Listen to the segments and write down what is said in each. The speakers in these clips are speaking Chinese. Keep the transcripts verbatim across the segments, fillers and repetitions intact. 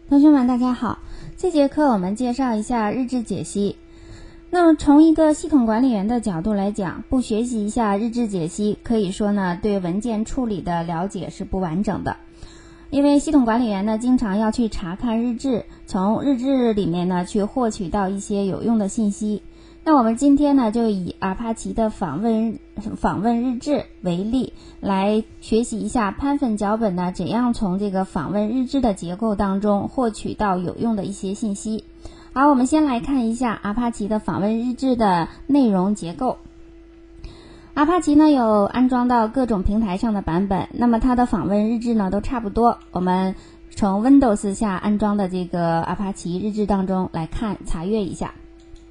同学们大家好，这节课我们介绍一下日志解析。那么从一个系统管理员的角度来讲，不学习一下日志解析，可以说呢对文件处理的了解是不完整的。因为系统管理员呢经常要去查看日志，从日志里面呢去获取到一些有用的信息。那我们今天呢就以阿帕奇的访问访问日志为例，来学习一下 Python 脚本呢怎样从这个访问日志的结构当中获取到有用的一些信息。好，我们先来看一下阿帕奇的访问日志的内容结构。阿帕奇呢有安装到各种平台上的版本，那么它的访问日志呢都差不多。我们从 Windows 下安装的这个阿帕奇日志当中来看查阅一下。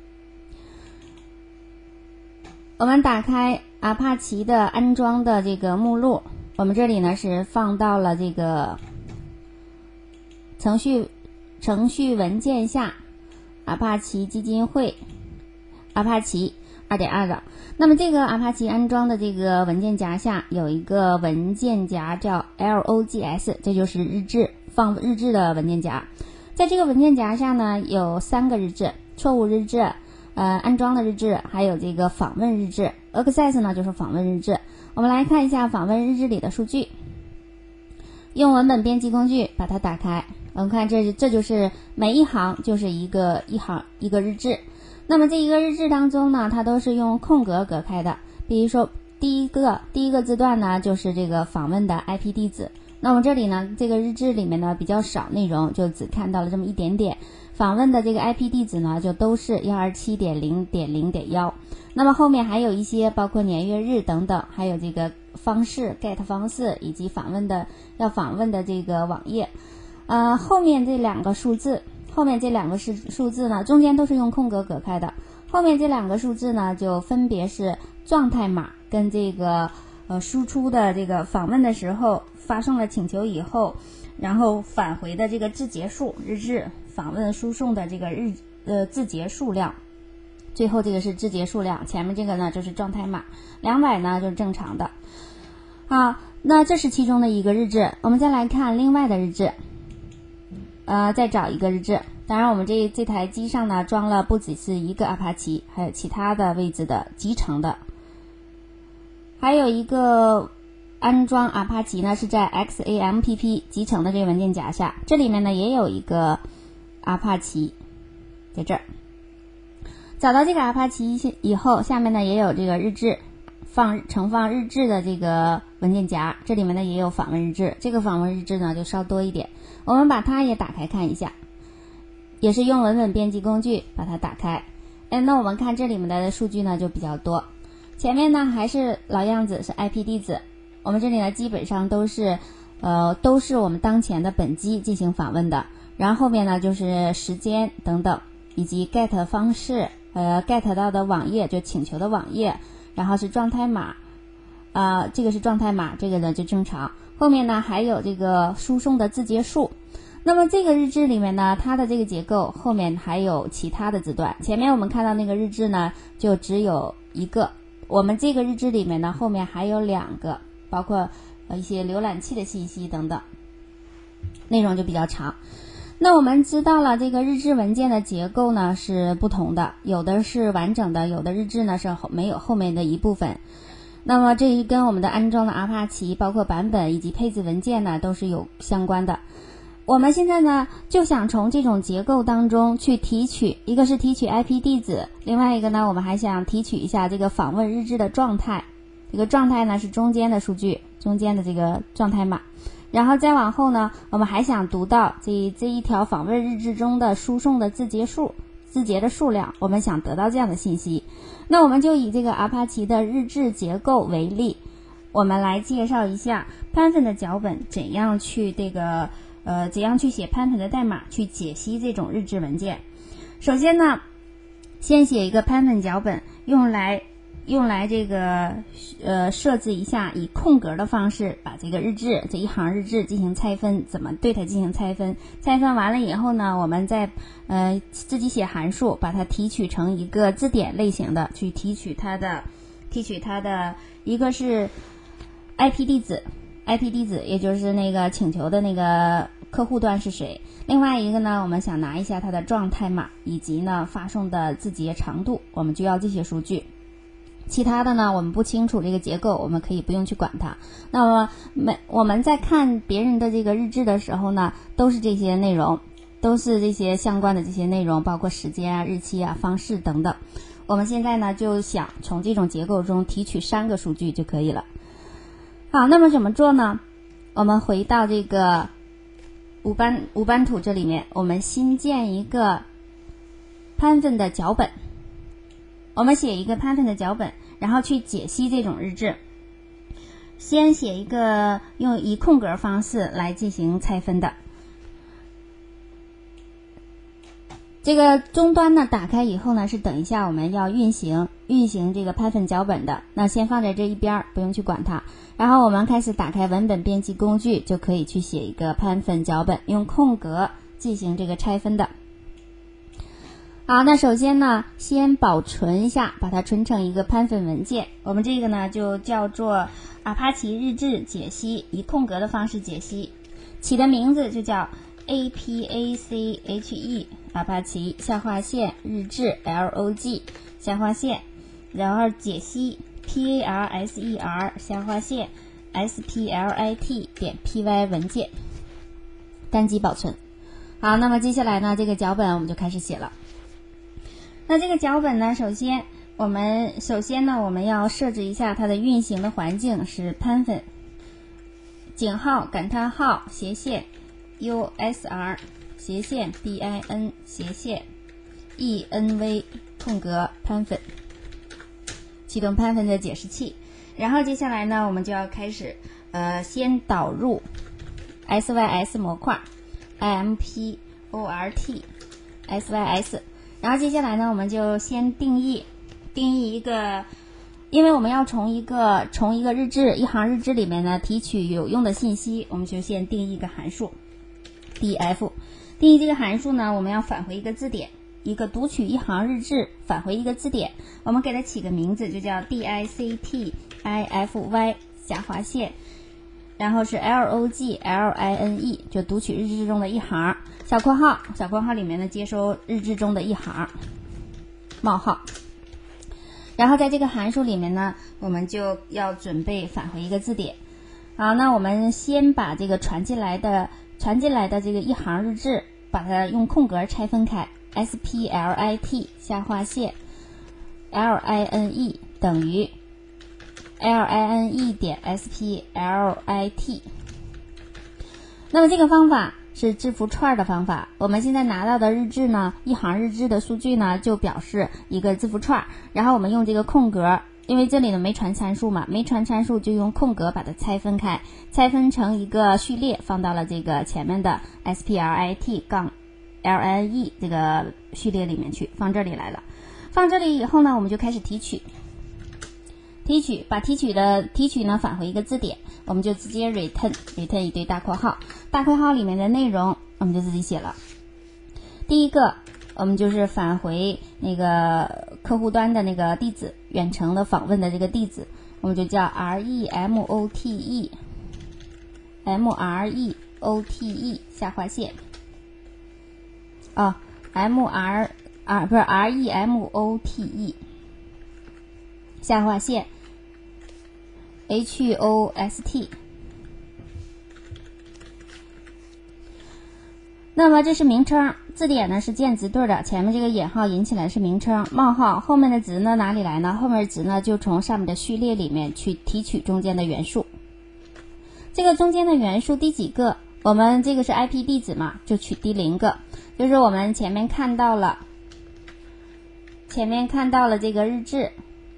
我们打开阿帕奇的安装的这个目录，我们这里呢是放到了这个程序程序文件下阿帕奇基金会阿帕奇 二点二 的。那么这个阿帕奇安装的这个文件夹下有一个文件夹叫 logs， 这就是日志放日志的文件夹。在这个文件夹下呢有三个日志，错误日志、呃，安装的日志，还有这个访问日志。access 呢就是访问日志。我们来看一下访问日志里的数据。用文本编辑工具把它打开，我们看这这就是每一行就是一个一行一个日志。那么这一个日志当中呢，它都是用空格隔开的。比如说第一个第一个字段呢就是这个访问的 I P 地址。那么这里呢这个日志里面呢比较少内容，就只看到了这么一点点。访问的这个 I P 地址呢就都是 一二七点零点零点一。 那么后面还有一些包括年月日等等，还有这个方式 get 方式以及访问的要访问的这个网页。呃，后面这两个数字后面这两个是数字呢中间都是用空格隔开的。后面这两个数字呢就分别是状态码跟这个呃输出的这个访问的时候发送了请求以后然后返回的这个字节数日志访问输送的这个日呃字节数量，最后这个是字节数量，前面这个呢就是状态码，两百呢就是正常的。好，那这是其中的一个日志。我们再来看另外的日志，呃，再找一个日志。当然我们这这台机上呢装了不只是一个阿帕奇，还有其他的位置的集成的，还有一个安装阿帕奇呢是在 X A M P P 集成的这个文件夹下，这里面呢也有一个阿帕奇在这儿。找到这个阿帕奇以后，下面呢也有这个日志放盛放日志的这个文件夹，这里面呢也有访问日志，这个访问日志呢就稍多一点。我们把它也打开看一下，也是用文本编辑工具把它打开。哎，那我们看这里面的数据呢就比较多。前面呢还是老样子，是 I P 地址。我们这里呢基本上都是呃都是我们当前的本机进行访问的，然后后面呢就是时间等等，以及 get 方式，呃 get 到的网页就请求的网页，然后是状态码，呃这个是状态码，这个呢就正常。后面呢还有这个输送的字节数。那么这个日志里面呢，它的这个结构后面还有其他的字段，前面我们看到那个日志呢就只有一个，我们这个日志里面呢后面还有两个，包括呃一些浏览器的信息等等，内容就比较长。那我们知道了这个日志文件的结构呢是不同的，有的是完整的，有的日志呢是没有后面的一部分。那么这一跟我们的安装的阿帕奇包括版本以及配置文件呢都是有相关的。我们现在呢就想从这种结构当中去提取，一个是提取 I P 地址，另外一个呢我们还想提取一下这个访问日志的状态。这个状态呢是中间的数据，中间的这个状态码。然后再往后呢，我们还想读到这这一条访问日志中的输送的字节数字节的数量，我们想得到这样的信息。那我们就以这个阿帕奇的日志结构为例，我们来介绍一下 Python 的脚本怎样去这个呃怎样去写 Python 的代码去解析这种日志文件。首先呢，先写一个 Python 脚本，用来用来这个呃设置一下以空格的方式把这个日志这一行日志进行拆分，怎么对它进行拆分。拆分完了以后呢，我们再呃自己写函数把它提取成一个字典类型的，去提取它的提取它的一个是 I P 地址 I P 地址，也就是那个请求的那个客户端是谁。另外一个呢，我们想拿一下它的状态码以及呢发送的字节长度，我们就要这些数据。其他的呢，我们不清楚这个结构，我们可以不用去管它。那么每我们在看别人的这个日志的时候呢，都是这些内容，都是这些相关的这些内容，包括时间啊、日期啊、方式等等。我们现在呢就想从这种结构中提取三个数据就可以了。好，那么怎么做呢？我们回到这个无班无班图这里面，我们新建一个 Python 的脚本。我们写一个 Python 的脚本，然后去解析这种日志。先写一个用以空格方式来进行拆分的。这个终端呢打开以后呢，是等一下我们要运行运行这个 Python 脚本的，那先放在这一边，不用去管它。然后我们开始打开文本编辑工具，就可以去写一个 Python 脚本，用空格进行这个拆分的。好，那首先呢，先保存一下，把它存成一个 Python 文件。我们这个呢就叫做阿帕奇日志解析，以空格的方式解析，起的名字就叫 A P A C H E 阿帕奇下划线日志 L O G 下划线，然后解析 P A R S E R 下划线 S P L I T 点 P Y 文件，单击保存。好，那么接下来呢，这个脚本我们就开始写了。那这个脚本呢，首先我们首先呢，我们要设置一下它的运行的环境是 Python 井号感叹号斜线 U S R 斜线 B I N 斜线 E N V 空格 Python， 启动 Python 的解释器。然后接下来呢，我们就要开始呃先导入 S Y S 模块 I M P O R T S Y S。然后接下来呢，我们就先定义定义一个，因为我们要从一个从一个日志一行日志里面呢提取有用的信息，我们就先定义一个函数 D F。 定义这个函数呢，我们要返回一个字典，一个读取一行日志返回一个字典，我们给它起个名字，就叫 D I C T I F Y 下划线，然后是 L O G L I N E， 就读取日志中的一行，小括号，小括号里面呢接收日志中的一行，冒号。然后在这个函数里面呢，我们就要准备返回一个字典。好，那我们先把这个传进来的传进来的这个一行日志，把它用空格拆分开 ，S P L I T 下划线 L I N E 等于 L I N E 点 S P L I T。 那么这个方法是字符串的方法。我们现在拿到的日志呢，一行日志的数据呢，就表示一个字符串，然后我们用这个空格，因为这里呢没传参数嘛，没传参数就用空格把它拆分开，拆分成一个序列，放到了这个前面的 S P L I T 杠 L I N E 这个序列里面去，放这里来了。放这里以后呢，我们就开始提取。提取把提取的提取呢返回一个字典，我们就直接 return return 一堆大括号，大括号里面的内容我们就自己写了。第一个我们就是返回那个客户端的那个地址，远程的访问的这个地址，我们就叫 R E M O T E M R E O T E 下划线啊 M R R 不是 R E M O T E 下划线H O S T。 那么这是名称，字典呢是建值对的，前面这个引号引起来是名称，冒号后面的值呢哪里来呢？后面的值呢就从上面的序列里面去提取中间的元素。这个中间的元素第几个？我们这个是 I P 地址嘛，就取第零个，就是我们前面看到了前面看到了这个日志，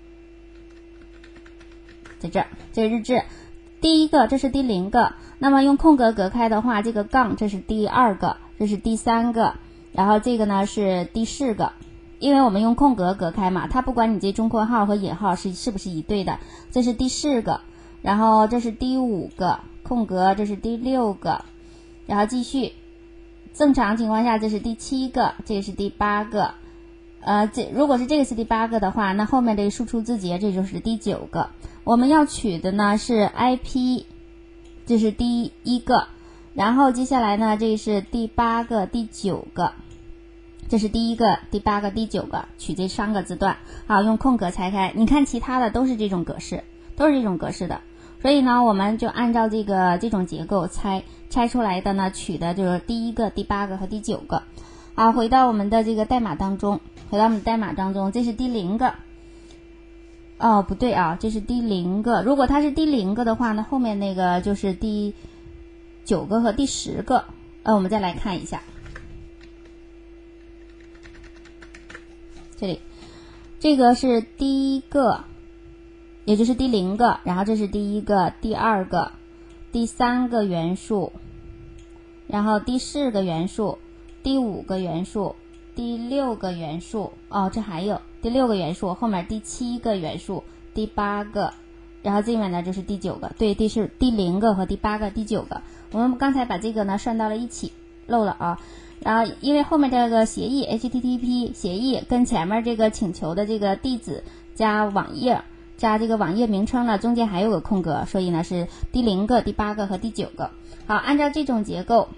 在这儿，这日志第一个，这是第零个。那么用空格隔开的话，这个杠这是第二个，这是第三个，然后这个呢是第四个。因为我们用空格隔开嘛，它不管你这中括号和引号是是不是一对的。这是第四个，然后这是第五个，空格这是第六个，然后继续。正常情况下这是第七个，这是第八个。呃，这如果是这个是第八个的话，那后面这个输出字节这就是第九个。我们要取的呢是 I P， 这是第一个， 然后接下来呢，这是第八个、第九个，这是第一个、第八个、第九个，取这三个字段，好，用空格拆开。你看其他的都是这种格式，都是这种格式的。所以呢，我们就按照这个这种结构拆拆出来的呢，取的就是第一个、第八个和第九个。好，回到我们的这个代码当中，回到我们代码当中，这是第零个。哦，不对啊，这是第零个。如果它是第零个的话呢，后面那个就是第九个和第十个。呃，我们再来看一下，这里这个是第一个，也就是第零个，然后这是第一个、第二个、第三个元素，然后第四个元素、第五个元素、第六个元素。哦，这还有第六个元素，后面第七个元素、第八个，然后这面呢就是第九个。对，第是第零个和第八个、第九个。我们刚才把这个呢算到了一起，漏了啊。然后因为后面这个协议 H T T P 协议跟前面这个请求的这个地址加网页加这个网页名称呢，中间还有个空格，所以呢是第零个、第八个和第九个。好，按照这种结构，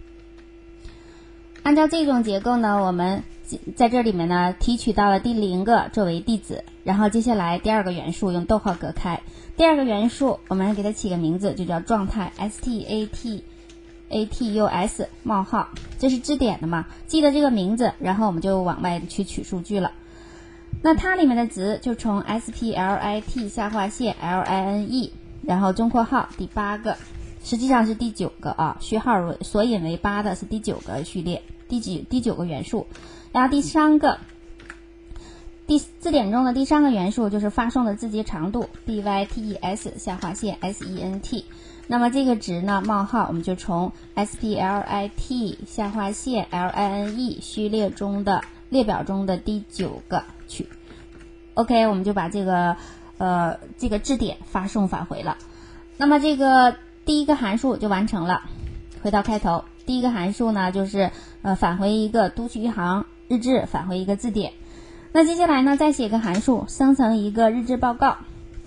按照这种结构呢，我们在这里面呢提取到了第零个作为地址，然后接下来第二个元素用逗号隔开，第二个元素我们给它起个名字，就叫状态 stat atus 冒号，这是支点的嘛，记得这个名字，然后我们就往外去取数据了。那它里面的值就从 split 下划线 line， 然后中括号第八个，实际上是第九个啊，序号索引为八的是第九个序列，第几第九个元素。然后第三个，第字典中的第三个元素就是发送的字节长度 bytes 下划线 sent。那么这个值呢，冒号我们就从 split 下划线 line 序列中的列表中的第九个取。OK， 我们就把这个呃这个字典发送返回了。那么这个第一个函数就完成了。回到开头，第一个函数呢就是呃返回一个读取一行日志，返回一个字典。那接下来呢，再写个函数，生成一个日志报告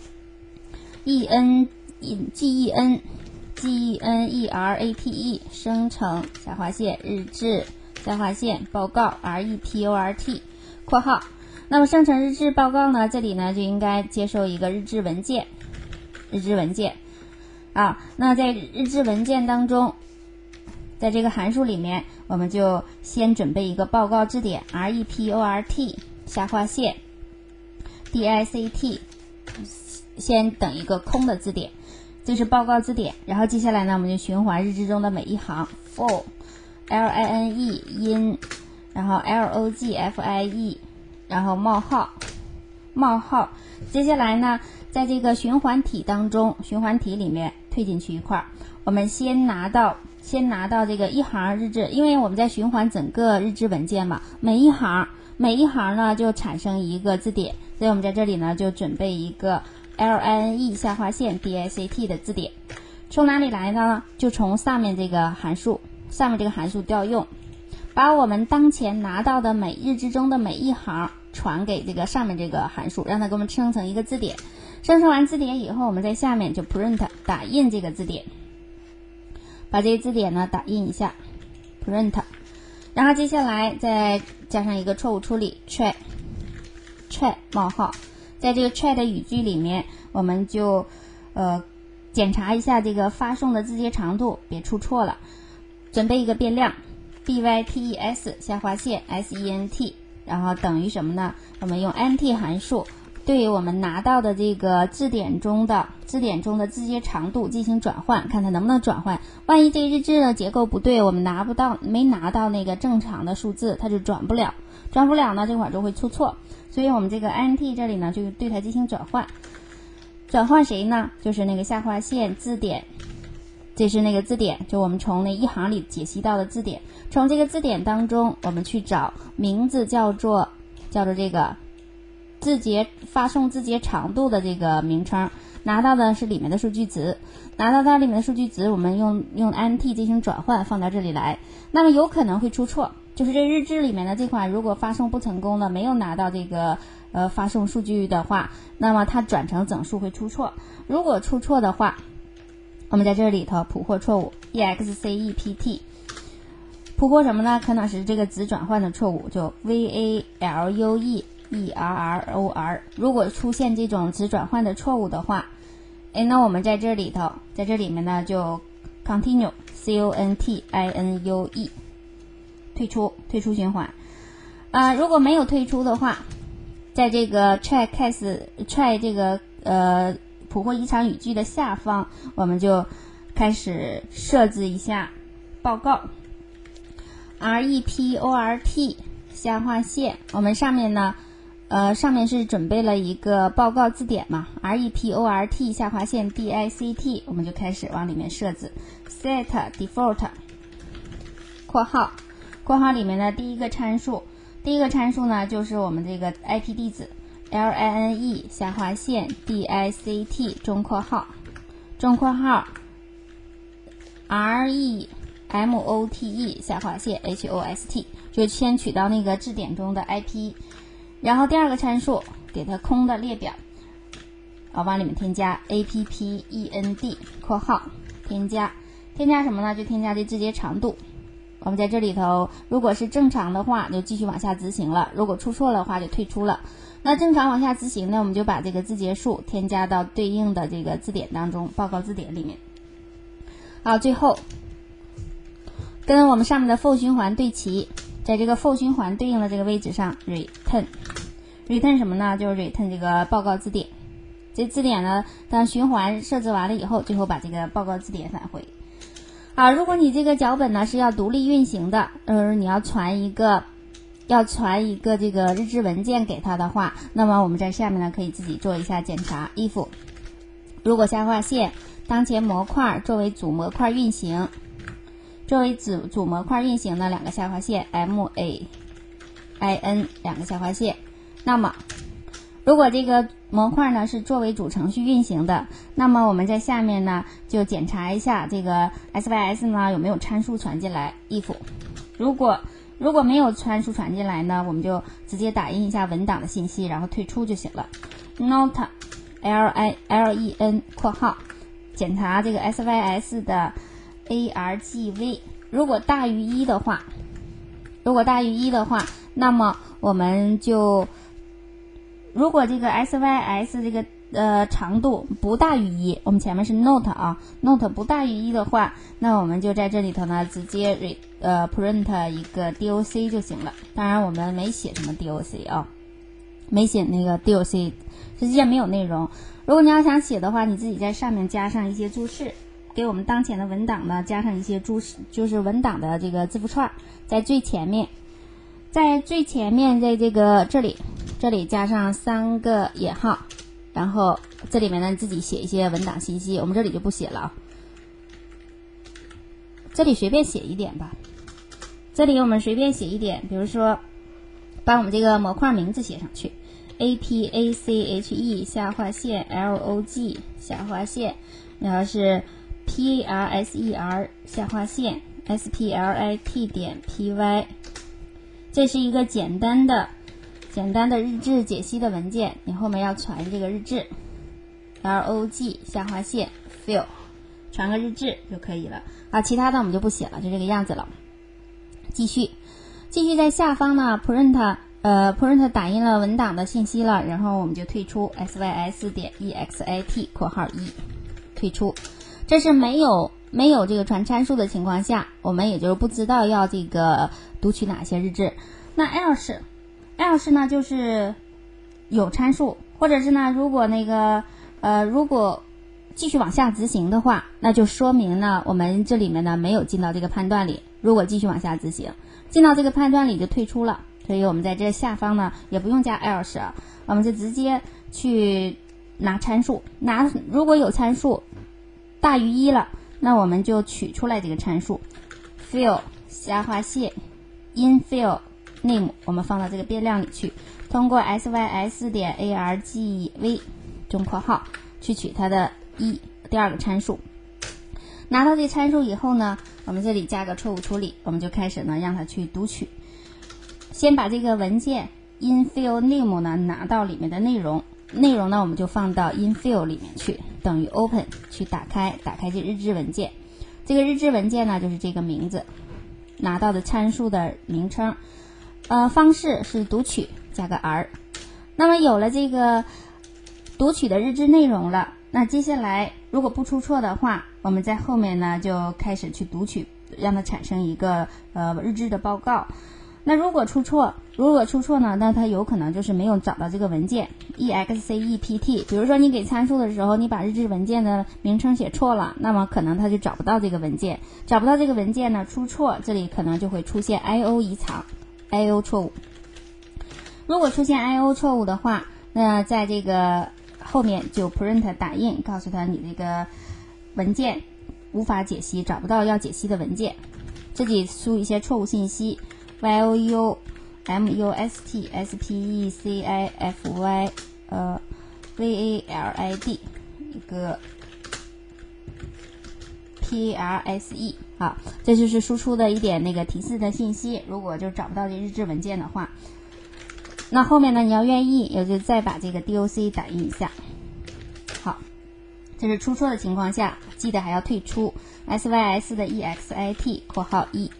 en gen generape 生成下划线日志下划线报告 report 括号。那么生成日志报告呢，这里呢就应该接受一个日志文件，日志文件啊。那在日志文件当中，在这个函数里面，我们就先准备一个报告字典 report 下划线 dict， 先等一个空的字典，这是报告字典。然后接下来呢，我们就循环日志中的每一行 for line in， 然后 logfie， 然后冒号冒号。接下来呢，在这个循环体当中，循环体里面推进去一块，我们先拿到先拿到这个一行日志，因为我们在循环整个日志文件嘛，每一行每一行呢就产生一个字典，所以我们在这里呢就准备一个 line 下划线 dict 的字典。从哪里来呢？就从上面这个函数，上面这个函数调用，把我们当前拿到的每日志中的每一行传给这个上面这个函数，让它给我们生成一个字典。生成完字典以后，我们在下面就 print 打印这个字典，把这个字典呢打印一下 print， 然后接下来再加上一个错误处理 try try 冒号，在这个 try 的语句里面，我们就呃检查一下这个发送的字节长度别出错了，准备一个变量 bytes 下划线 sent， 然后等于什么呢？我们用 nt 函数对于我们拿到的这个字典中的字典中的字节长度进行转换，看它能不能转换。万一这个日志的结构不对，我们拿不到没拿到那个正常的数字，它就转不了，转不了呢这会儿就会出错。所以我们这个 int 这里呢就对它进行转换。转换谁呢？就是那个下划线字典，这是那个字典，就我们从那一行里解析到的字典。从这个字典当中，我们去找名字叫做叫做这个字节发送字节长度的这个名称，拿到的是里面的数据值，拿到它里面的数据值，我们用用 int 进行转换放到这里来。那么有可能会出错，就是这日志里面的这款如果发送不成功的，没有拿到这个呃发送数据的话，那么它转成整数会出错。如果出错的话，我们在这里头捕获错误 E X C E P T。捕获什么呢？可能是这个子转换的错误，就 V A L U E E R R O R。如果出现这种子转换的错误的话，哎，那我们在这里头，在这里面呢就 continue C O N T I N U E 退出，退出循环。呃，如果没有退出的话，在这个 try case try 这个呃捕获异常语句的下方，我们就开始设置一下报告。report 下划线，我们上面呢，呃，上面是准备了一个报告字典嘛 ，report 下划线 dict， 我们就开始往里面设置 set default 括号，括号里面的第一个参数，第一个参数呢就是我们这个 I P 地址 line 下划线 dict 中括号，中括号 re M O T E 下划线 H O S T， 就先取到那个字典中的 I P， 然后第二个参数给它空的列表，啊，往里面添加 append 括号添加，添加什么呢？就添加这字节长度。我们在这里头，如果是正常的话，就继续往下执行了；如果出错的话，就退出了。那正常往下执行呢，我们就把这个字节数添加到对应的这个字典当中，报告字典里面。好，最后。跟我们上面的 for 循环对齐，在这个 for 循环对应的这个位置上 return return 什么呢？就是 return 这个报告字典。这字典呢，当循环设置完了以后，最后把这个报告字典返回。好，如果你这个脚本呢是要独立运行的，呃，你要传一个要传一个这个日志文件给他的话，那么我们在下面呢可以自己做一下检查。if 如果下划线当前模块作为主模块运行。作为主主模块运行的两个下划线 M A I N 两个下划线，那么如果这个模块呢是作为主程序运行的，那么我们在下面呢就检查一下这个 S Y S 呢有没有参数传进来 if 如果如果没有参数传进来呢，我们就直接打印一下文档的信息，然后退出就行了。 not L I L E N 括号检查这个 S Y S 的A R G V 如果大于一的话，如果大于一的话，那么我们就如果这个 S Y S 这个呃长度不大于一，我们前面是 not 啊 not 不大于一的话，那我们就在这里头呢直接 re 呃 print 一个 D O C 就行了。当然我们没写什么 D O C 啊，没写那个 D O C， 实际上没有内容。如果你要想写的话，你自己在上面加上一些注释。给我们当前的文档呢加上一些注释，就是文档的这个字符串，在最前面，在最前面在这个这里，这里加上三个引号，然后这里面呢自己写一些文档信息，我们这里就不写了啊，这里随便写一点吧，这里我们随便写一点，比如说把我们这个模块名字写上去 A P A C H E 下划线 L O G 下划线，然后是P R S E R 下划线 S P L I T 点 P Y， 这是一个简单的简单的日志解析的文件，你后面要传这个日志 L O G 下划线 fill 传个日志就可以了啊，其他的我们就不写了，就这个样子了。继续继续在下方呢 print 呃 print 打印了文档的信息了，然后我们就退出 S Y S 点 E X I T 括号一退出。这是没有没有这个传参数的情况下，我们也就是不知道要这个读取哪些日志。那 else else 呢就是有参数，或者是呢如果那个呃如果继续往下执行的话，那就说明呢我们这里面呢没有进到这个判断里。如果继续往下执行，进到这个判断里就退出了，所以我们在这下方呢也不用加 else， 我们就直接去拿参数，拿如果有参数大于一了，那我们就取出来这个参数 fill 下划线 infill name 我们放到这个变量里去，通过 S Y S 点 A R G V 中括号去取它的一第二个参数。拿到这参数以后呢，我们这里加个错误处理，我们就开始呢让它去读取。先把这个文件 infill name 呢拿到里面的内容，内容呢我们就放到 infill 里面去，等于 open 去打开打开这日志文件。 这个日志文件呢就是这个名字，拿到的参数的名称，呃，方式是读取加个 R。那么有了这个读取的日志内容了，那接下来如果不出错的话，我们在后面呢就开始去读取，让它产生一个呃日志的报告。那如果出错，如果出错呢，那它有可能就是没有找到这个文件 except。比如说你给参数的时候，你把日志文件的名称写错了，那么可能它就找不到这个文件，找不到这个文件呢，出错，这里可能就会出现 I O 异常 I O 错误。如果出现 I O 错误的话，那在这个后面就 print 打印，告诉他你这个文件无法解析，找不到要解析的文件，自己输一些错误信息 y o u m u s t s p e c i f y 呃 v a l i d 一个 p r s e 好，这就是输出的一点那个提示的信息。如果就找不到这日志文件的话，那后面呢你要愿意也就再把这个 D O C 打印一下。好，这是出错的情况下，记得还要退出 S Y S 的 E X I T 括号一。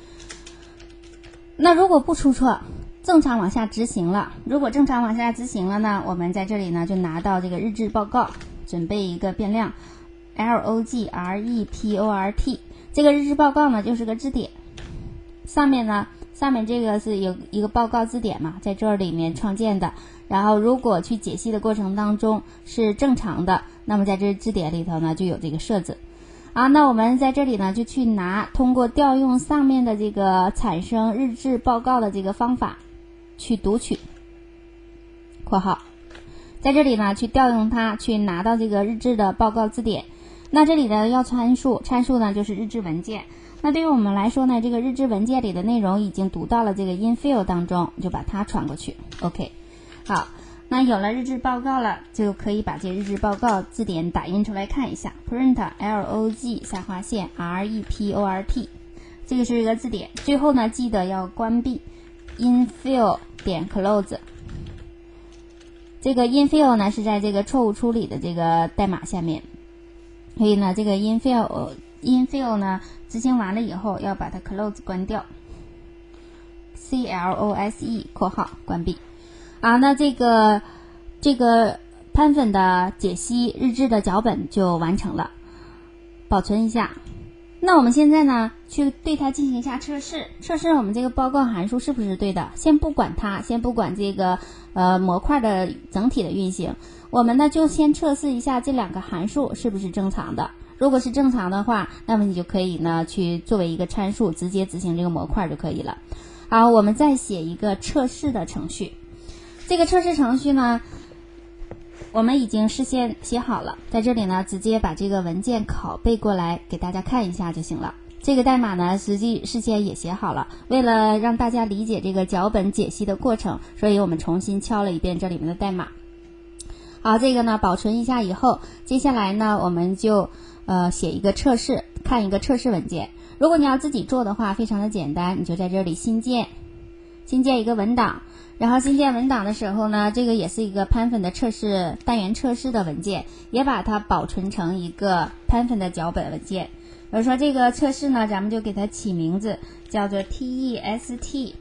那如果不出错，正常往下执行了，如果正常往下执行了呢，我们在这里呢就拿到这个日志报告，准备一个变量 L O G R E P O R T， 这个日志报告呢就是个字典，上面呢上面这个是有一个报告字典嘛，在这里面创建的，然后如果去解析的过程当中是正常的，那么在这字典里头呢就有这个设置啊。那我们在这里呢就去拿，通过调用上面的这个产生日志报告的这个方法去读取括号，在这里呢去调用它去拿到这个日志的报告字典。那这里呢要参数，参数呢就是日志文件。那对于我们来说呢，这个日志文件里的内容已经读到了这个 infill 当中，就把它传过去 OK。 好，那有了日志报告了，就可以把这日志报告字典打印出来看一下， print L O G 下划线 R E P O R T， 这个是一个字典。最后呢记得要关闭 infill 点 close， 这个 infill 呢是在这个错误处理的这个代码下面，所以呢这个 infill infill 呢执行完了以后要把它 close 关掉 C L O S E 括号关闭啊。那这个这个 Python 的解析日志的脚本就完成了，保存一下。那我们现在呢去对它进行一下测试，测试我们这个报告函数是不是对的。先不管它，先不管这个呃模块的整体的运行，我们呢就先测试一下这两个函数是不是正常的。如果是正常的话，那么你就可以呢去作为一个参数直接执行这个模块就可以了。好，我们再写一个测试的程序。这个测试程序呢我们已经事先写好了，在这里呢直接把这个文件拷贝过来给大家看一下就行了。这个代码呢实际事先也写好了，为了让大家理解这个脚本解析的过程，所以我们重新敲了一遍这里面的代码。好，这个呢保存一下以后，接下来呢我们就呃写一个测试，看一个测试文件。如果你要自己做的话非常的简单，你就在这里新建新建一个文档，然后新建文档的时候呢，这个也是一个 Python 的测试单元测试的文件，也把它保存成一个 Python 的脚本文件。比如说这个测试呢咱们就给它起名字叫做 test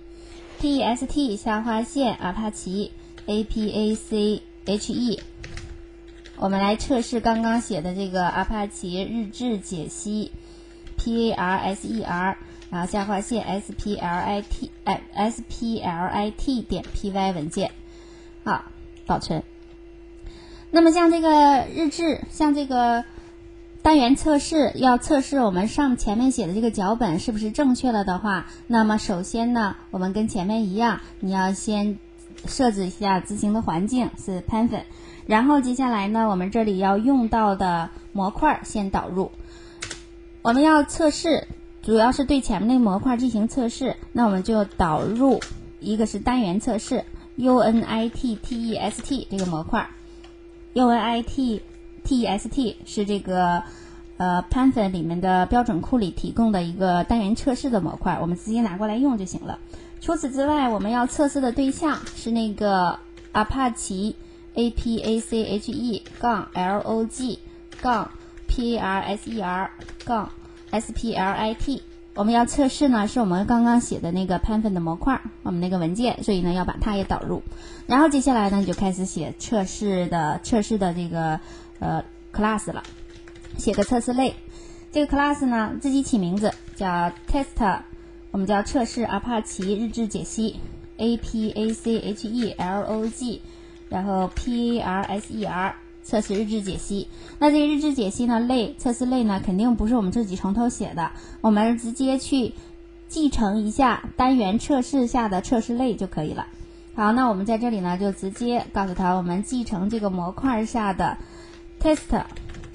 test 下划线 Apache A P A C H E， 我们来测试刚刚写的这个 Apache 日志解析 P A R S E R， 然后下划线 S P L I T S P L I T 点 P Y 文件。好，保存。那么像这个日志，像这个单元测试，要测试我们上前面写的这个脚本是不是正确了的话，那么首先呢我们跟前面一样，你要先设置一下执行的环境是 Python， 然后接下来呢我们这里要用到的模块先导入。我们要测试主要是对前面的模块进行测试，那我们就导入一个是单元测试 U N I T T E S T 这个模块， U N I T T E S T 是这个呃 Python 里面的标准库里提供的一个单元测试的模块，我们直接拿过来用就行了。除此之外，我们要测试的对象是那个 Apache A P A C H E 杠 L O G 杠 P A R S E R 杠 S P L I T。我们要测试呢，是我们刚刚写的那个 Python 的模块，我们那个文件，所以呢要把它也导入。然后接下来呢，你就开始写测试的测试的这个呃 class 了，写个测试类。这个 class 呢自己起名字叫 test， 我们叫测试阿帕奇日志解析 A P A C H E L O G， 然后 P A R S E R。测试日志解析，那这个日志解析呢类测试类呢肯定不是我们自己从头写的，我们直接去继承一下单元测试下的测试类就可以了。好，那我们在这里呢就直接告诉他我们继承这个模块下的 test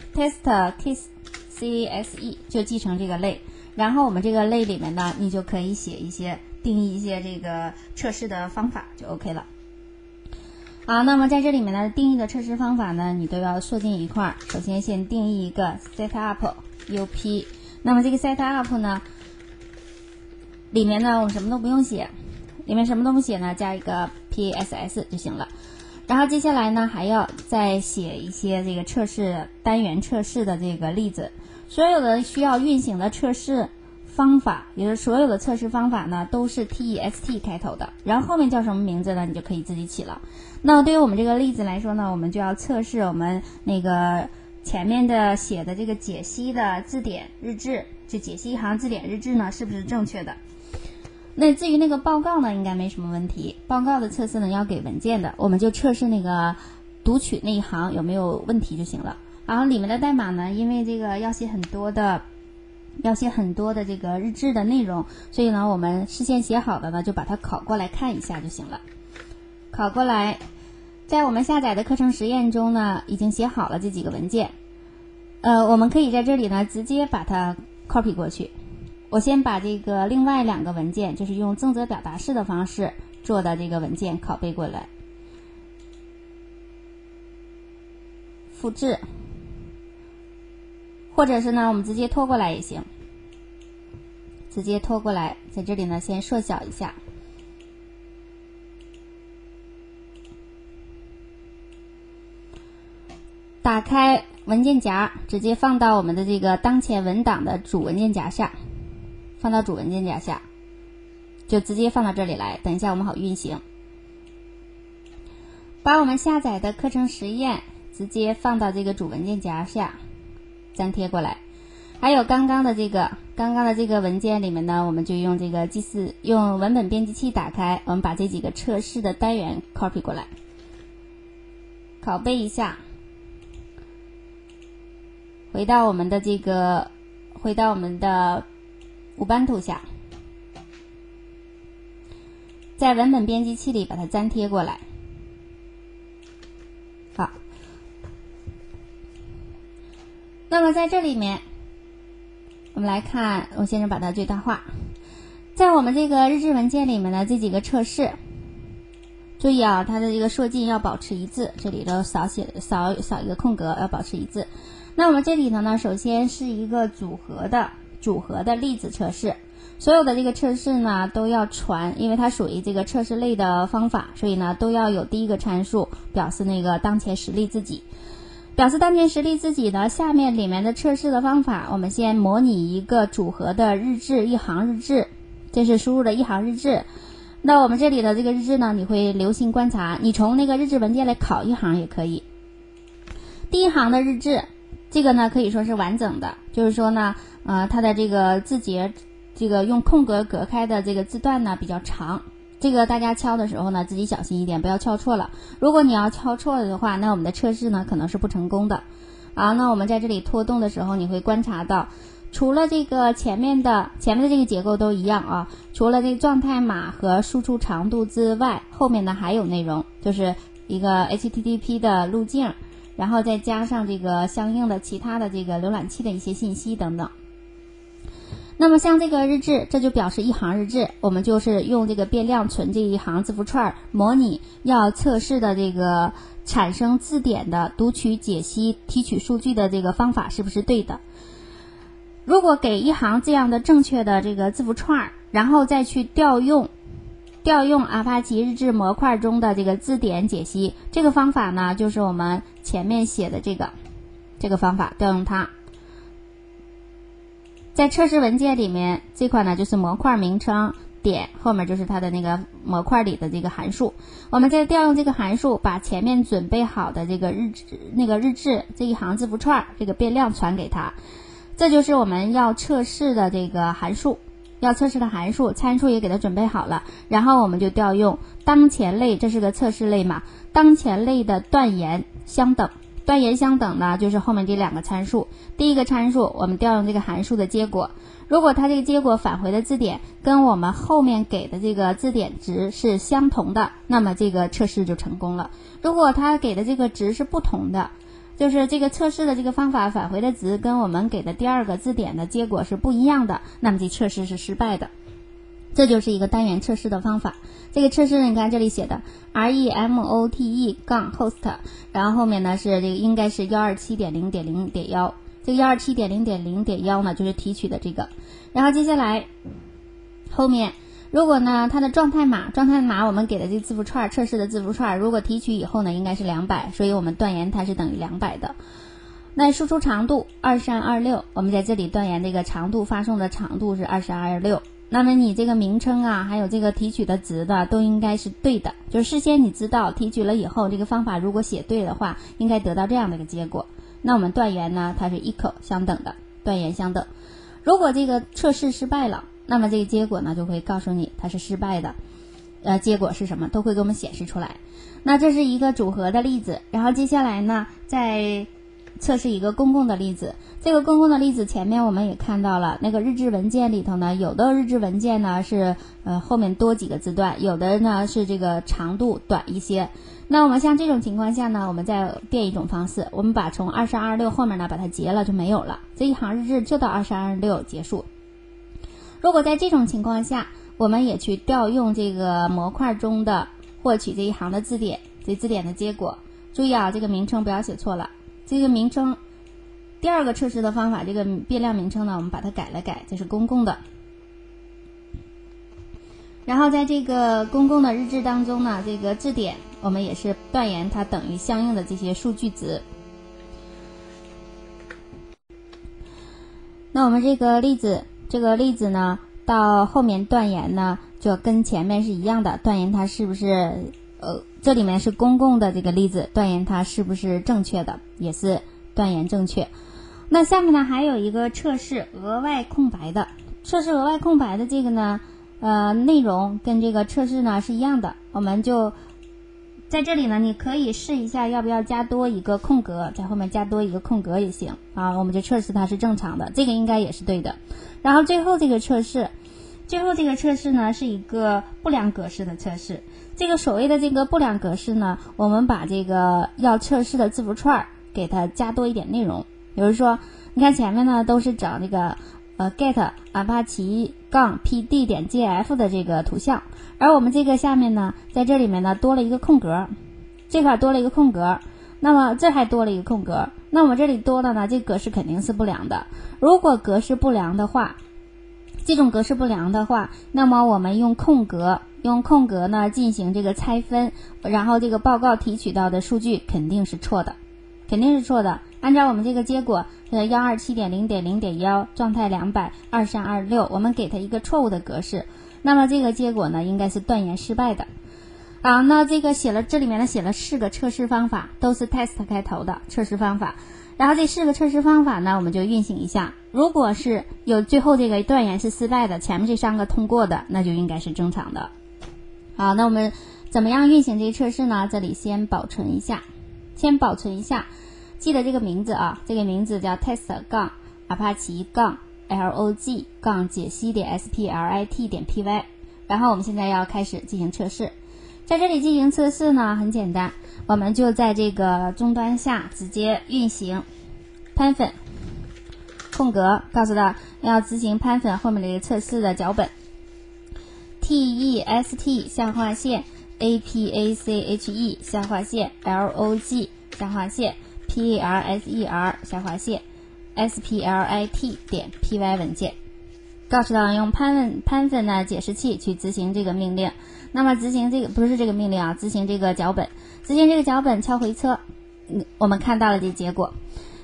test case C S E 就继承这个类，然后我们这个类里面呢你就可以写一些定义一些这个测试的方法就 OK 了。好，那么在这里面呢，定义的测试方法呢，你都要缩进一块儿。首先先定义一个 setup U P， 那么这个 setup 呢，里面呢我们什么都不用写，里面什么都不写呢，加一个 P S S 就行了。然后接下来呢，还要再写一些这个测试单元测试的这个例子，所有的需要运行的测试方法，也就是所有的测试方法呢，都是 T E X T 开头的，然后后面叫什么名字呢，你就可以自己起了。那对于我们这个例子来说呢，我们就要测试我们那个前面的写的这个解析的字典日志，就解析一行字典日志呢是不是正确的。那至于那个报告呢，应该没什么问题。报告的测试呢要给文件的，我们就测试那个读取那一行有没有问题就行了。然后里面的代码呢，因为这个要写很多的要写很多的这个日志的内容，所以呢我们事先写好的呢就把它拷过来看一下就行了。拷过来，在我们下载的课程实验中呢已经写好了这几个文件，呃，我们可以在这里呢直接把它 copy 过去。我先把这个另外两个文件，就是用正则表达式的方式做的这个文件拷贝过来，复制，或者是呢我们直接拖过来也行，直接拖过来，在这里呢先缩小一下，打开文件夹，直接放到我们的这个当前文档的主文件夹下，放到主文件夹下，就直接放到这里来，等一下我们好运行。把我们下载的课程实验直接放到这个主文件夹下，粘贴过来。还有刚刚的这个刚刚的这个文件里面呢，我们就用这个 G 四 用文本编辑器打开，我们把这几个测试的单元 copy 过来，拷贝一下，回到我们的这个回到我们的乌班图下，在文本编辑器里把它粘贴过来。好，那么在这里面我们来看，我先是把它最大化。在我们这个日志文件里面的这几个测试，注意啊，它的这个缩进要保持一致，这里头少写少少一个空格，要保持一致。那我们这里头呢，首先是一个组合的组合的例子测试，所有的这个测试呢都要传，因为它属于这个测试类的方法，所以呢都要有第一个参数表示那个当前实例自己。表示当前实例自己的下面里面的测试的方法，我们先模拟一个组合的日志，一行日志，这是输入的一行日志。那我们这里的这个日志呢，你会留心观察，你从那个日志文件来拷一行也可以。第一行的日志，这个呢可以说是完整的，就是说呢，呃，它的这个字节，这个用空格隔开的这个字段呢比较长，这个大家敲的时候呢自己小心一点，不要敲错了。如果你要敲错了的话，那我们的测试呢可能是不成功的。好，那我们在这里拖动的时候，你会观察到，除了这个前面的前面的这个结构都一样啊，除了这个状态码和输出长度之外，后面呢还有内容，就是一个 H T T P 的路径，然后再加上这个相应的其他的这个浏览器的一些信息等等。那么像这个日志，这就表示一行日志，我们就是用这个变量存这一行字符串，模拟要测试的这个产生字典的读取、解析、提取数据的这个方法是不是对的。如果给一行这样的正确的这个字符串，然后再去调用调用阿帕奇日志模块中的这个字典解析，这个方法呢就是我们前面写的这个这个方法，调用它在测试文件里面，这块呢就是模块名称点后面就是它的那个模块里的这个函数，我们再调用这个函数，把前面准备好的这个日志那个日志这一行字符串这个变量传给它，这就是我们要测试的这个函数，要测试的函数参数也给它准备好了，然后我们就调用当前类，这是个测试类嘛，当前类的断言相等。断言相等呢，就是后面这两个参数。第一个参数，我们调用这个函数的结果，如果它这个结果返回的字典跟我们后面给的这个字典值是相同的，那么这个测试就成功了。如果它给的这个值是不同的，就是这个测试的这个方法返回的值跟我们给的第二个字典的结果是不一样的，那么这测试是失败的。这就是一个单元测试的方法。这个测试你看这里写的 remote 杠 host， 然后后面呢是这个应该是 一二七点零点零点一， 这个 一二七点零点零点一 呢就是提取的这个，然后接下来后面如果呢它的状态码状态码我们给的这个字符串测试的字符串如果提取以后呢应该是两百，所以我们断言它是等于两百的。那输出长度二三二六，我们在这里断言这个长度发送的长度是二三二六，那么你这个名称啊还有这个提取的值的都应该是对的，就是事先你知道提取了以后这个方法如果写对的话应该得到这样的一个结果，那我们断言呢它是 equal 相等的，断言相等。如果这个测试失败了，那么这个结果呢就会告诉你它是失败的，呃，结果是什么都会给我们显示出来。那这是一个组合的例子，然后接下来呢再测试一个公共的例子。这个公共的例子前面我们也看到了，那个日志文件里头呢，有的日志文件呢是呃后面多几个字段，有的呢是这个长度短一些。那我们像这种情况下呢，我们再变一种方式，我们把从二三二六后面呢把它截了就没有了，这一行日志就到二三二六结束。如果在这种情况下，我们也去调用这个模块中的获取这一行的字典，这字典的结果，注意啊，这个名称不要写错了。这个名称第二个测试的方法，这个变量名称呢我们把它改了改，这是公共的。然后在这个公共的日志当中呢，这个字典我们也是断言它等于相应的这些数据值。那我们这个例子这个例子呢到后面断言呢就跟前面是一样的，断言它是不是呃这里面是公共的这个例子，断言它是不是正确的，也是断言正确。那下面呢还有一个测试额外空白的，测试额外空白的这个呢呃内容跟这个测试呢是一样的，我们就在这里呢你可以试一下要不要加多一个空格，在后面加多一个空格也行啊，我们就测试它是正常的，这个应该也是对的。然后最后这个测试最后这个测试呢是一个不良格式的测试，这个所谓的这个不良格式呢，我们把这个要测试的字符串给它加多一点内容，比如说你看前面呢都是找这个呃 get 阿帕奇杠 pd 点 gf 的这个图像，而我们这个下面呢在这里面呢多了一个空格，这块多了一个空格，那么这还多了一个空格，那我们这里多了呢，这格式肯定是不良的。如果格式不良的话，这种格式不良的话，那么我们用空格用空格呢进行这个拆分，然后这个报告提取到的数据肯定是错的，肯定是错的。按照我们这个结果是 一二七点零点零点一 状态两百二三二六，我们给它一个错误的格式，那么这个结果呢应该是断言失败的。啊，那这个写了这里面呢写了四个测试方法，都是 test 开头的测试方法。然后这四个测试方法呢我们就运行一下，如果是有最后这个断言是失败的，前面这三个通过的，那就应该是正常的。好，那我们怎么样运行这个测试呢？这里先保存一下先保存一下，记得这个名字啊，这个名字叫 test 杠 apache 杠 log 杠解析点 split 点 py， 然后我们现在要开始进行测试。在这里进行测试呢很简单，我们就在这个终端下直接运行 Python 空格，告诉他要执行 Python 后面的一个测试的脚本 test 下划线 apache 下划线 log 下划线 parser 下划线 split 点 py 文件，告诉他用 Python Python 的解释器去执行这个命令。那么执行这个不是这个命令啊，执行这个脚本，执行这个脚本敲回车，嗯，我们看到了这结果。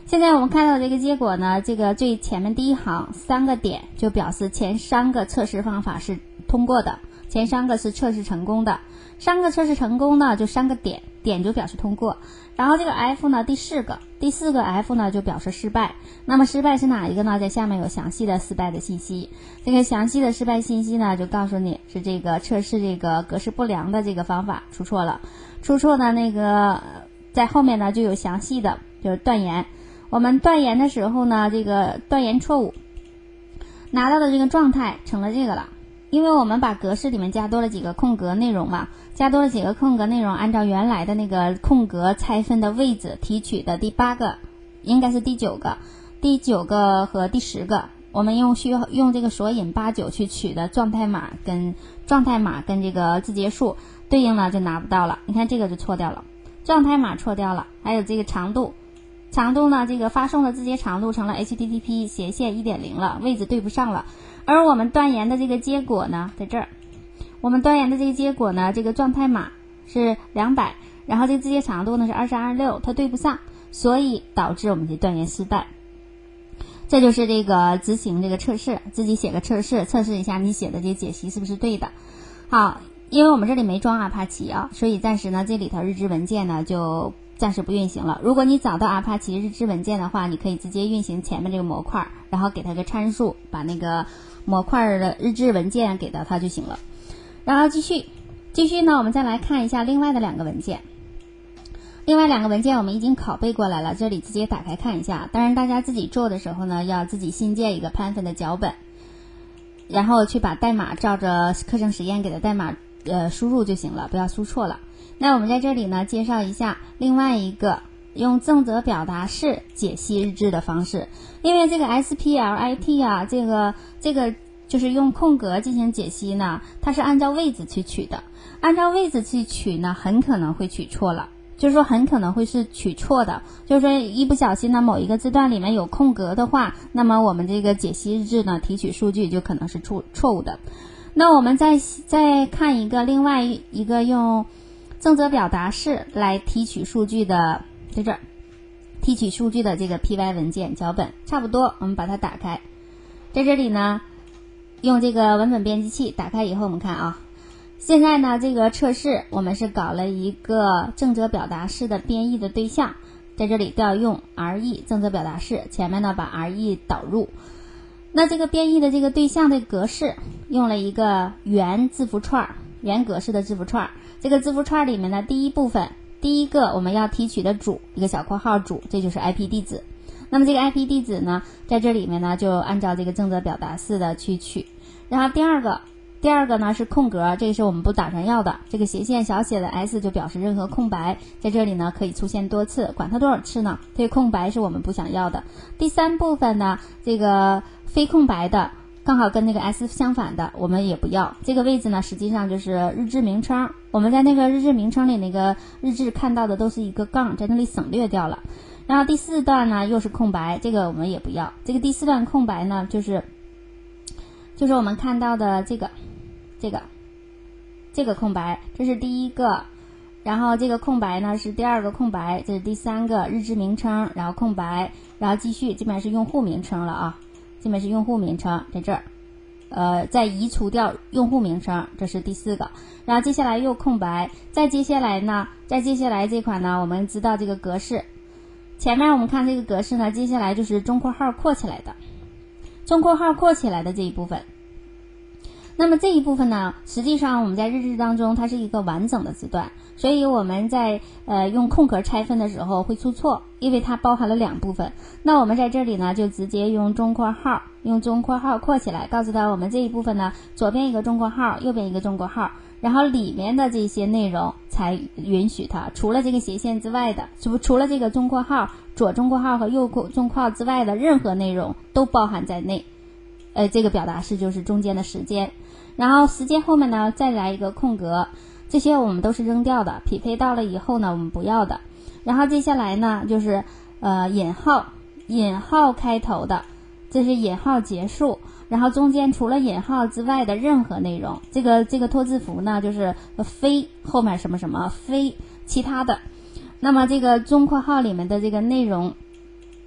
现在我们看到这个结果呢，这个最前面第一行三个点就表示前三个测试方法是通过的，前三个是测试成功的。三个测试成功呢，就三个点，点就表示通过。然后这个 F 呢，第四个，第四个 F 呢就表示失败。那么失败是哪一个呢？在下面有详细的失败的信息。这个详细的失败信息呢，就告诉你是这个测试这个格式不良的这个方法出错了。出错呢，那个在后面呢就有详细的，就是断言。我们断言的时候呢，这个断言错误拿到的这个状态成了这个了。因为我们把格式里面加多了几个空格内容嘛，加多了几个空格内容，按照原来的那个空格拆分的位置提取的第八个，应该是第九个，第九个和第十个，我们用需要用这个索引八九去取的状态码跟状态码跟这个字节数对应呢就拿不到了。你看这个就错掉了，状态码错掉了，还有这个长度。长度呢，这个发送的字节长度成了 H T T P 斜线 一点零 了，位置对不上了。而我们断言的这个结果呢，在这儿，我们断言的这个结果呢，这个状态码是两百，然后这个字节长度呢是二三二六，它对不上，所以导致我们这断言失败。这就是这个执行这个测试，自己写个测试，测试一下你写的这些解析是不是对的。好，因为我们这里没装阿帕奇啊，所以暂时呢这里头日志文件呢就暂时不运行了。如果你找到阿帕奇日志文件的话，你可以直接运行前面这个模块，然后给它个参数，把那个模块的日志文件给到它就行了。然后继续继续呢，我们再来看一下另外的两个文件。另外两个文件我们已经拷贝过来了，这里直接打开看一下。当然大家自己做的时候呢，要自己新建一个 Python 的脚本，然后去把代码照着课程实验给的代码呃输入就行了，不要输错了。那我们在这里呢介绍一下另外一个用正则表达式解析日志的方式。因为这个 S P L I T 啊，这个这个就是用空格进行解析呢，它是按照位置去取的，按照位置去取呢，很可能会取错了，就是说很可能会是取错的，就是说一不小心呢某一个字段里面有空格的话，那么我们这个解析日志呢提取数据就可能是错错误的。那我们再再看一个另外一个用正则表达式来提取数据的，在这儿提取数据的这个 P Y 文件脚本差不多，我们把它打开。在这里呢用这个文本编辑器打开以后，我们看啊，现在呢这个测试我们是搞了一个正则表达式的编译的对象，在这里都要用 R E 正则表达式，前面呢把 R E 导入。那这个编译的这个对象的格式用了一个原字符串，原格式的字符串。这个字符串里面的第一部分，第一个我们要提取的主，一个小括号主，这就是 I P 地址。那么这个 I P 地址呢，在这里面呢就按照这个正则表达式的去取。然后第二个第二个呢是空格，这个是我们不打算要的，这个斜线小写的 S 就表示任何空白，在这里呢可以出现多次，管它多少次呢，这个空白是我们不想要的。第三部分呢，这个非空白的刚好跟那个 S 相反的我们也不要，这个位置呢实际上就是日志名称，我们在那个日志名称里那个日志看到的都是一个杠，在那里省略掉了。然后第四段呢又是空白，这个我们也不要，这个第四段空白呢就是就是我们看到的这个这个这个空白，这是第一个，然后这个空白呢是第二个空白，这是第三个日志名称，然后空白，然后继续这边是用户名称了啊，这边是用户名称，在这儿呃再移除掉用户名称，这是第四个，然后接下来又空白，再接下来呢再接下来这款呢我们知道这个格式，前面我们看这个格式呢，接下来就是中括号括起来的中括号括起来的这一部分。那么这一部分呢，实际上我们在日志当中它是一个完整的字段，所以我们在呃用空格拆分的时候会出错，因为它包含了两部分。那我们在这里呢就直接用中括号用中括号括起来，告诉他我们这一部分呢左边一个中括号，右边一个中括号，然后里面的这些内容才允许它，除了这个斜线之外的，除除了这个中括号左中括号和右中括号之外的任何内容都包含在内。呃，这个表达式就是中间的时间，然后时间后面呢再来一个空格，这些我们都是扔掉的，匹配到了以后呢我们不要的。然后接下来呢就是呃引号引号开头的，这是引号结束，然后中间除了引号之外的任何内容，这个这个托字符呢就是非后面什么什么非其他的。那么这个中括号里面的这个内容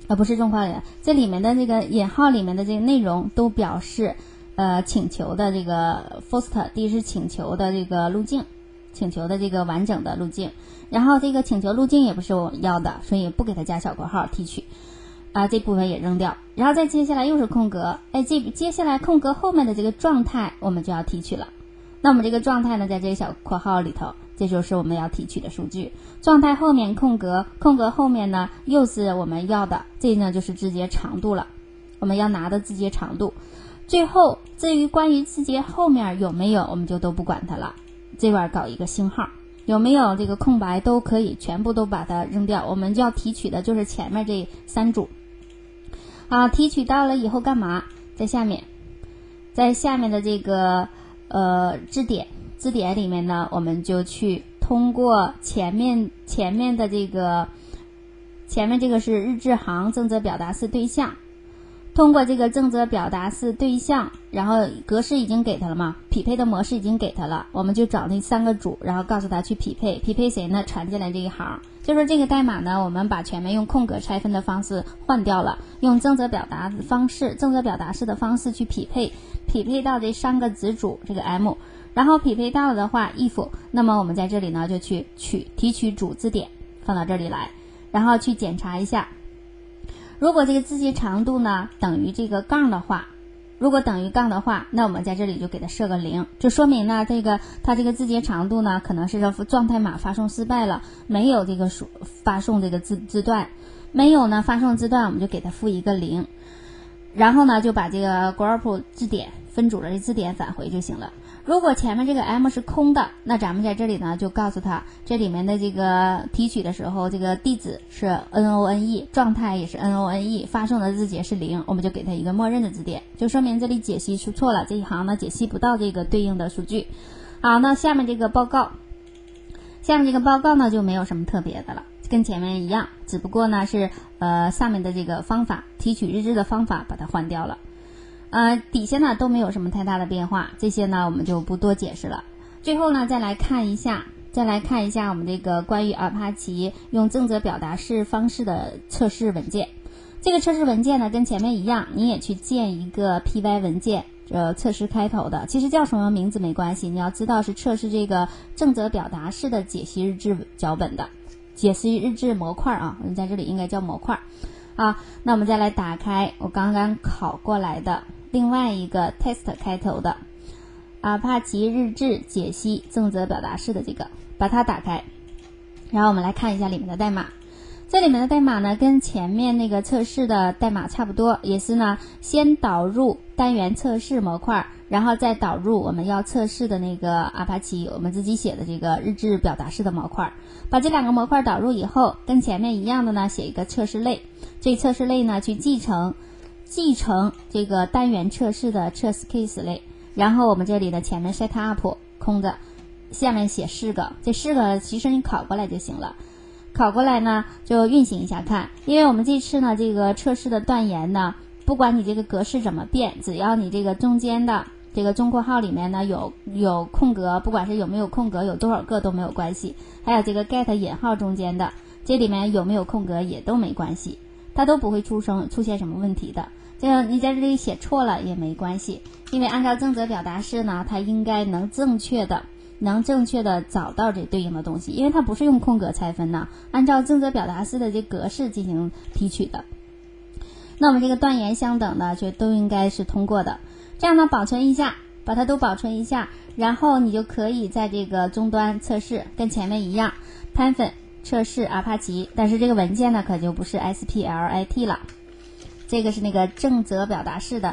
呃，不是中括号里的，这里面的这个引号里面的这个内容都表示呃请求的这个 first， 第一是请求的这个路径，请求的这个完整的路径，然后这个请求路径也不是我们要的，所以不给它加小括号提取啊，这部分也扔掉，然后再接下来又是空格，哎，这接下来空格后面的这个状态我们就要提取了。那我们这个状态呢，在这个小括号里头，这就是我们要提取的数据。状态后面空格，空格后面呢又是我们要的，这呢就是字节长度了，我们要拿的字节长度。最后至于关于字节后面有没有，我们就都不管它了，这块搞一个星号，有没有这个空白都可以全部都把它扔掉，我们就要提取的就是前面这三组。啊，提取到了以后干嘛？在下面，在下面的这个呃字典字典里面呢，我们就去通过前面前面的这个前面这个是日志行正则表达式对象，通过这个正则表达式对象，然后格式已经给他了嘛，匹配的模式已经给他了，我们就找那三个组，然后告诉他去匹配，匹配谁呢？传进来这一行。就是这个代码呢，我们把前面用空格拆分的方式换掉了，用正则表达方式正则表达式的方式去匹配，匹配到这三个子组这个 M， 然后匹配到了的话 if， 那么我们在这里呢就去取提取主字典放到这里来，然后去检查一下，如果这个字节长度呢等于这个杠的话，如果等于杠的话，那我们在这里就给它设个零，就说明呢这个它这个字节长度呢可能是状态码发送失败了，没有这个数发送这个字字段，没有呢发送字段，我们就给它赋一个零，然后呢就把这个 group 字典分组的这字典返回就行了。如果前面这个 M 是空的，那咱们在这里呢就告诉他这里面的这个提取的时候，这个地址是 N O N E， 状态也是 N O N E， 发送的字节是零，我们就给他一个默认的字典，就说明这里解析出错了，这一行呢解析不到这个对应的数据。好，那下面这个报告，下面这个报告呢就没有什么特别的了，跟前面一样，只不过呢是呃上面的这个方法提取日志的方法把它换掉了。呃，底下呢都没有什么太大的变化，这些呢我们就不多解释了。最后呢再来看一下，再来看一下我们这个关于阿帕奇用正则表达式方式的测试文件。这个测试文件呢跟前面一样，你也去建一个 P Y 文件，呃，测试开头的，其实叫什么名字没关系，你要知道是测试这个正则表达式的解析日志脚本的，解析日志模块啊，我们在这里应该叫模块啊。那我们再来打开我刚刚考过来的另外一个 test 开头的阿帕奇日志解析正则表达式的这个，把它打开，然后我们来看一下里面的代码。这里面的代码呢跟前面那个测试的代码差不多，也是呢先导入单元测试模块，然后再导入我们要测试的那个阿帕奇我们自己写的这个日志表达式的模块。把这两个模块导入以后，跟前面一样的呢写一个测试类，这测试类呢去继承继承这个单元测试的测试 case 类，然后我们这里的前面 set up 空着，下面写四个，这四个其实你拷过来就行了，拷过来呢就运行一下看，因为我们这次呢这个测试的断言呢，不管你这个格式怎么变，只要你这个中间的这个中括号里面呢有有空格，不管是有没有空格，有多少个都没有关系，还有这个 get 引号中间的这里面有没有空格也都没关系，它都不会出生出现什么问题的。这个你在这里写错了也没关系，因为按照正则表达式呢，它应该能正确的能正确的找到这对应的东西，因为它不是用空格拆分呢，按照正则表达式的这格式进行提取的。那我们这个断言相等的就都应该是通过的。这样呢保存一下，把它都保存一下，然后你就可以在这个终端测试，跟前面一样 Python 测试阿帕奇，但是这个文件呢可就不是 S P L I T 了，这个是那个正则表达式的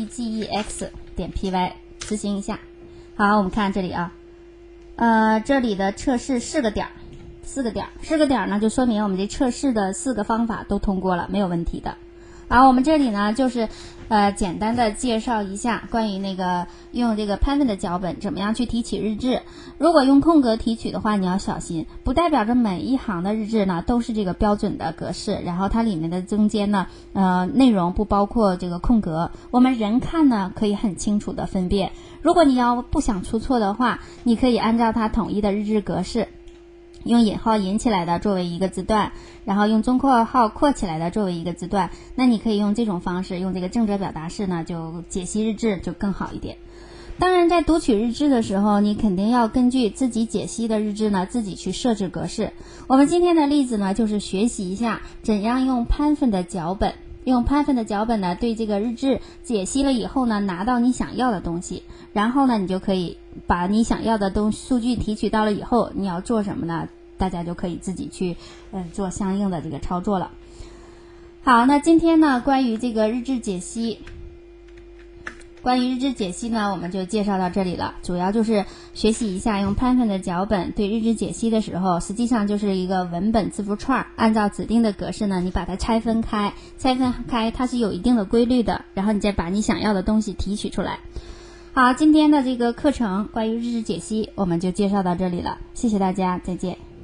regex 点 py， 执行一下。好，我们看这里啊，呃，这里的测试四个点，四个点，四个点呢就说明我们这测试的四个方法都通过了，没有问题的。然后我们这里呢就是呃简单的介绍一下关于那个用这个 Python 的脚本怎么样去提取日志。如果用空格提取的话，你要小心，不代表着每一行的日志呢都是这个标准的格式，然后它里面的中间呢呃内容不包括这个空格，我们人看呢可以很清楚的分辨。如果你要不想出错的话，你可以按照它统一的日志格式， 用引号引起来的作为一个字段，然后用中括号括起来的作为一个字段。那你可以用这种方式，用这个正则表达式呢，就解析日志就更好一点。当然在读取日志的时候，你肯定要根据自己解析的日志呢，自己去设置格式。我们今天的例子呢，就是学习一下怎样用 Python 的脚本，用 Python 的脚本呢，对这个日志解析了以后呢，拿到你想要的东西，然后呢，你就可以把你想要的东数据提取到了以后，你要做什么呢？大家就可以自己去呃做相应的这个操作了。好，那今天呢，关于这个日志解析关于日志解析呢，我们就介绍到这里了。主要就是学习一下用 Python 的脚本对日志解析的时候，实际上就是一个文本字符串，按照指定的格式呢，你把它拆分开，拆分开它是有一定的规律的，然后你再把你想要的东西提取出来。好，今天的这个课程关于日志解析我们就介绍到这里了，谢谢大家，再见。